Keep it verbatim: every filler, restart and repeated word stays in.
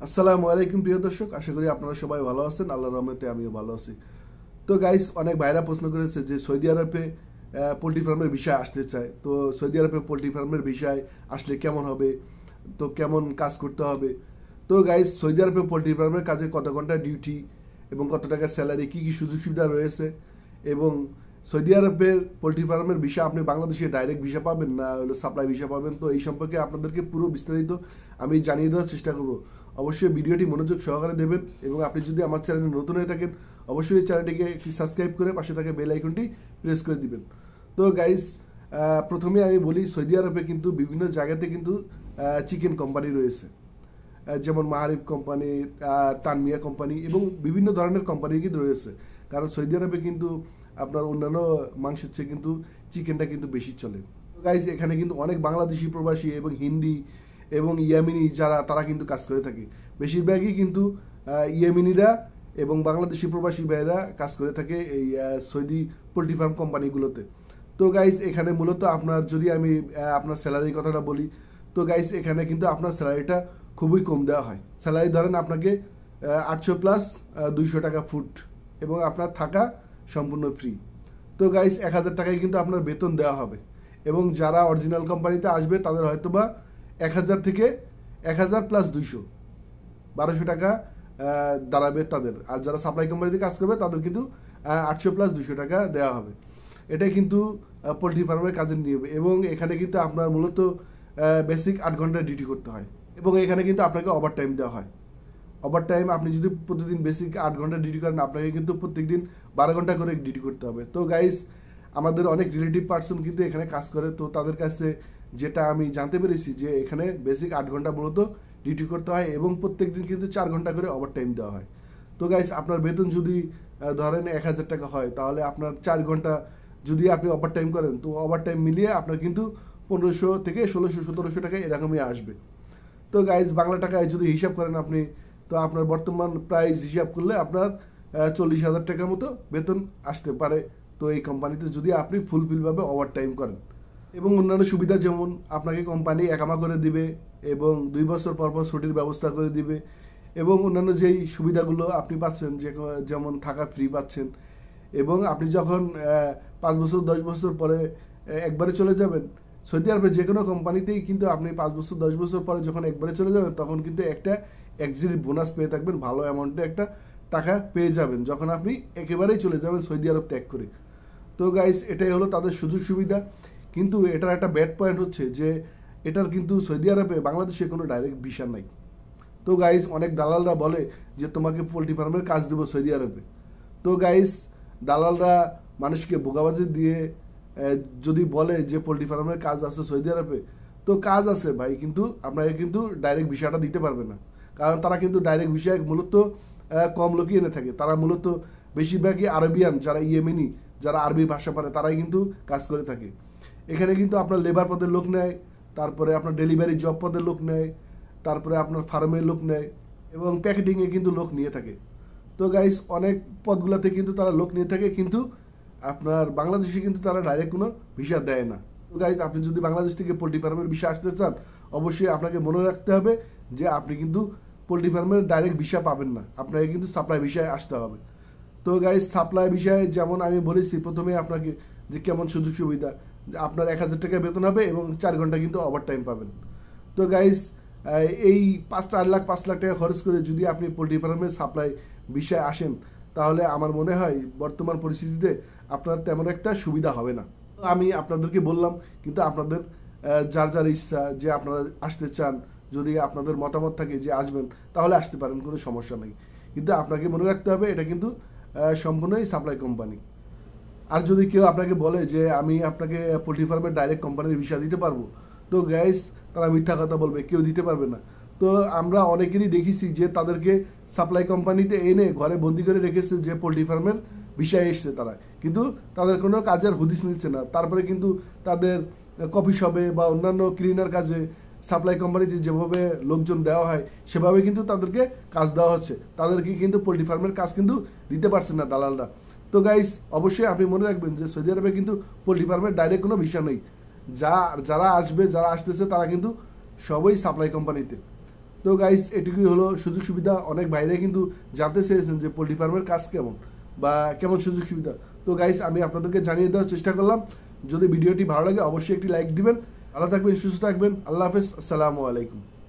আসসালামু আলাইকুম প্রিয় দর্শক, আশা করি আপনারা সবাই ভালো আছেন। আল্লাহর রহমতে আমিও ভালো আছি। তো গাইস, অনেক ভাইরা প্রশ্ন করেছে যে সৌদি আরবে পোল্ট্রি ফার্মের বিষয় আসতে চায়। তো সৌদি আরবে পোল্ট্রি ফার্মের বিষয় আসলে কেমন হবে, তো কেমন কাজ করতে হবে। তো গাইস, সৌদি আরবে পোল্ট্রি ফার্মের কাজে কত ঘন্টা ডিউটি এবং কত টাকা স্যালারি, কি কি সুযোগ সুবিধা রয়েছে, এবং সৌদি আরবের পোল্ট্রি ফার্মের ভিসা আপনি বাংলাদেশে ডাইরেক্ট ভিসা পাবেন না হলো সাপ্লাই ভিসা পাবেন, তো এই সম্পর্কে আপনাদেরকে পুরো বিস্তারিত আমি জানিয়ে দেওয়ার চেষ্টা করব। অবশ্যই ভিডিওটি মনোযোগ সহকারে দেবেন, এবং আপনি যদি আমার চ্যানেলে নতুন হয়ে থাকেন অবশ্যই এই চ্যানেলটিকে একটি সাবস্ক্রাইব করে পাশে থাকা বেল আইকনটি প্রেস করে দিবেন। তো গাইস, প্রথমে আমি বলি, সৌদি আরবে কিন্তু বিভিন্ন জায়গাতে কিন্তু চিকেন কোম্পানি রয়েছে, যেমন মাহারিব কোম্পানি, তানমিয়া কোম্পানি এবং বিভিন্ন ধরনের কোম্পানি কিন্তু রয়েছে। কারণ সৌদি আরবে কিন্তু আপনার অন্যান্য মাংসের চেয়ে কিন্তু চিকেনটা কিন্তু বেশি চলে। গাইজ, এখানে কিন্তু অনেক বাংলাদেশি প্রবাসী এবং হিন্দি এবং ইয়ামিনি যারা তারা কিন্তু কাজ করে থাকে। বেশিরভাগই কিন্তু ইয়ামিনিরা এবং বাংলাদেশি প্রবাসী ভাইয়েরা কাজ করে থাকে এই সৌদি পোল্ট্রি ফার্ম কোম্পানিগুলোতে। তো গাইজ, এখানে মূলত আপনার যদি আমি আপনার স্যালারির কথাটা বলি, তো গাইজ এখানে কিন্তু আপনার স্যালারিটা খুবই কম দেওয়া হয়। স্যালারি ধরেন আপনাকে আটশো প্লাস দুইশো টাকা ফুট, এবং আপনার থাকা সম্পূর্ণ ফ্রি। তো গাইস, এক হাজার টাকায় কিন্তু আপনার বেতন দেওয়া হবে, এবং যারা অরিজিনাল কোম্পানিতে আসবে তাদের হয়তো বা এক হাজার থেকে এক হাজার প্লাস দুইশো বারোশো টাকা দাঁড়াবে তাদের। আর যারা সাপ্লাই কোম্পানিতে কাজ করবে তাদের কিন্তু আটশো প্লাস দুইশো টাকা দেওয়া হবে। এটাই কিন্তু পোলট্রি ফার্মের কাজের নিয়ম, এবং এখানে কিন্তু আপনার মূলত বেসিক আট ঘন্টা ডিউটি করতে হয়, এবং এখানে কিন্তু আপনাকে ওভার টাইম দেওয়া হয়। ওভার টাইম আপনি যদি প্রতিদিন বেসিক আট ঘন্টা ডিউটি করেন, আপনাকে কিন্তু প্রত্যেকদিন বারো ঘন্টা করে ডিউটি করতে হবে। তো গাইস, আমাদের অনেক রিলেটিভ পার্সন কিন্তু এখানে কাজ করে, তো তাদের কাছে যেটা আমি জানতে পেরেছি যে এখানে বেসিক আট ঘন্টা মূলত ডিউটি করতে হয়, এবং প্রত্যেকদিন কিন্তু চার ঘন্টা করে ওভার টাইম দেওয়া হয়। তো গাইস, আপনার বেতন যদি ধরেন এক হাজার টাকা হয়, তাহলে আপনার চার ঘন্টা যদি আপনি ওভার টাইম করেন, তো ওভার টাইম মিলিয়ে আপনার কিন্তু পনেরোশো থেকে ষোলোশো সতেরোশো টাকা এরকমই আসবে। তো গাইস, বাংলা টাকায় যদি হিসাব করেন আপনি, তো আপনার বর্তমান প্রাইস হিসাব করলে আপনার চল্লিশ হাজার টাকার মতো বেতন আসতে পারে। তো এই কোম্পানিতে যদি আপনি ফুলফিলভাবে ওভার টাইম করেন, এবং অন্যান্য সুবিধা যেমন আপনাকে কোম্পানি একামা করে দিবে, এবং দুই বছর পর পর ছুটির ব্যবস্থা করে দিবে, এবং অন্যান্য যেই সুবিধাগুলো আপনি পাচ্ছেন, যে যেমন থাকা ফ্রি পাচ্ছেন, এবং আপনি যখন পাঁচ বছর দশ বছর পরে একবারে চলে যাবেন সৌদি আরবের যে কোনো কোম্পানিতেই, কিন্তু আপনি পাঁচ বছর দশ বছর পরে যখন একবারে চলে যাবেন তখন কিন্তু একটা এক্সিট বোনাস পেয়ে থাকবেন, ভালো অ্যামাউন্টে একটা টাকা পেয়ে যাবেন যখন আপনি একেবারেই চলে যাবেন সৌদি আরব ত্যাগ করে। তো গাইস, এটাই হলো তাদের সুযোগ সুবিধা। কিন্তু এটার একটা ব্যাড পয়েন্ট হচ্ছে যে এটার কিন্তু সৌদি আরবে বাংলাদেশে কোনো ডাইরেক্ট ভিসা নাই। তো গাইস, অনেক দালালরা বলে যে তোমাকে পোল্ট্রি ফার্মের কাজ দেবো সৌদি আরবে। তো গাইস, দালালরা মানুষকে বোকাবাজি দিয়ে যদি বলে যে পোল্ট্রি ফার্মের কাজ আছে সৌদি আরবে, তো কাজ আছে ভাই, কিন্তু আপনাকে কিন্তু ডাইরেক্ট ভিসাটা দিতে পারবে না। কারণ তারা কিন্তু ডাইরেক্ট ভিসা মূলত কম লোকই এনে থাকে। তারা মূলত বেশিরভাগই আরবিয়ান, যারা ইয়েমেনি, যারা আরবি ভাষা পারে, তারাই কিন্তু কাজ করে থাকে। এখানে কিন্তু আপনার লেবার পদের লোক নেয়, তারপরে আপনার ডেলিভারি জব পদের লোক নেয়, তারপরে আপনার ফার্মের লোক নেয়, এবং প্যাকেটিংয়ে কিন্তু লোক নিয়ে থাকে। তো গাইস, অনেক পদগুলোতে কিন্তু তারা লোক নিয়ে থাকে, কিন্তু আপনার বাংলাদেশে কিন্তু তারা ডাইরেক্ট কোনো ভিসা দেয় না। তো গাইস, আপনি যদি বাংলাদেশ থেকে পোল্ট্রি ফার্মের ভিসা আসতে চান, অবশ্যই আপনাকে মনে রাখতে হবে যে আপনি কিন্তু পোল্ট্রি ফার্মের ডাইরেক্ট ভিসা পাবেন না, আপনাকে কিন্তু সাপ্লাই ভিসায় আসতে হবে। তো গাইস, সাপ্লাই বিষয়ে যেমন আমি বলেছি প্রথমে আপনাকে যে কেমন সুযোগ সুবিধা, আপনার এক হাজার টাকা বেতন হবে এবং চার ঘন্টা কিন্তু ওভার টাইম পাবেন। তো গাইস, এই পাঁচ চার লাখ পাঁচ লাখ টাকা খরচ করে যদি আপনি পোল্ট্রি ফার্মের সাপ্লাই বিষয়ে আসেন, তাহলে আমার মনে হয় বর্তমান পরিস্থিতিতে আপনার তেমন একটা সুবিধা হবে না। আমি আপনাদেরকে বললাম, কিন্তু আপনাদের যার যার ইচ্ছা যে আপনারা আসতে চান, যদি আপনাদের মতামত থাকে যে আসবেন, তাহলে আসতে পারেন, কোনো সমস্যা নেই। কিন্তু আপনাকে মনে রাখতে হবে এটা কিন্তু সম্পূর্ণই সাপ্লাই কোম্পানি। আর যদি কেউ আপনাকে বলে যে আমি আপনাকে পোল্ট্রি ফার্মের ডাইরেক্ট কোম্পানির ভিসা দিতে পারবো, তো গাইস, তারা মিথ্যা কথা বলবে, কেউ দিতে পারবে না। তো আমরা অনেকেরই দেখেছি যে তাদেরকে সাপ্লাই কোম্পানিতে এনে ঘরে বন্দি করে রেখেছে যে পোল্ট্রি ফার্মের বিষয় এসছে তারা, কিন্তু তাদের কোনো কাজের হদিস নিচ্ছে না। তারপরে কিন্তু তাদের কফি শপে বা অন্যান্য ক্লিনার কাজে সাপ্লাই কোম্পানিতে যেভাবে লোকজন দেওয়া হয় সেভাবে কিন্তু তাদেরকে কাজ দেওয়া হচ্ছে, তাদেরকে কিন্তু পোল্ট্রি ফার্মের কাজ কিন্তু দিতে পারছে না দালালরা। তো গাইস, অবশ্যই আপনি মনে রাখবেন যে সৌদি আরবে কিন্তু পোল্ট্রি ফার্মের ডাইরেক্ট কোনো ভিসা নেই। যা যারা আসবে যারা আসতেছে তারা কিন্তু সবই সাপ্লাই কোম্পানিতে। তো গাইস এটুকুই হলো সুযোগ সুবিধা। অনেক ভাইরাই কিন্তু জানতে চেয়েছেন যে পোল্ট্রি ফার্মের কাজ কেমন বা কেমন সুযোগ সুবিধা। তো গাইস আমি আপনাদেরকে জানিয়ে দেওয়ার চেষ্টা করলাম। যদি ভিডিওটি ভালো লাগে অবশ্যই একটি লাইক দিবেন। ভালো থাকবেন, সুস্থ থাকবেন। আল্লাহ হাফেজ, আসসালামু আলাইকুম।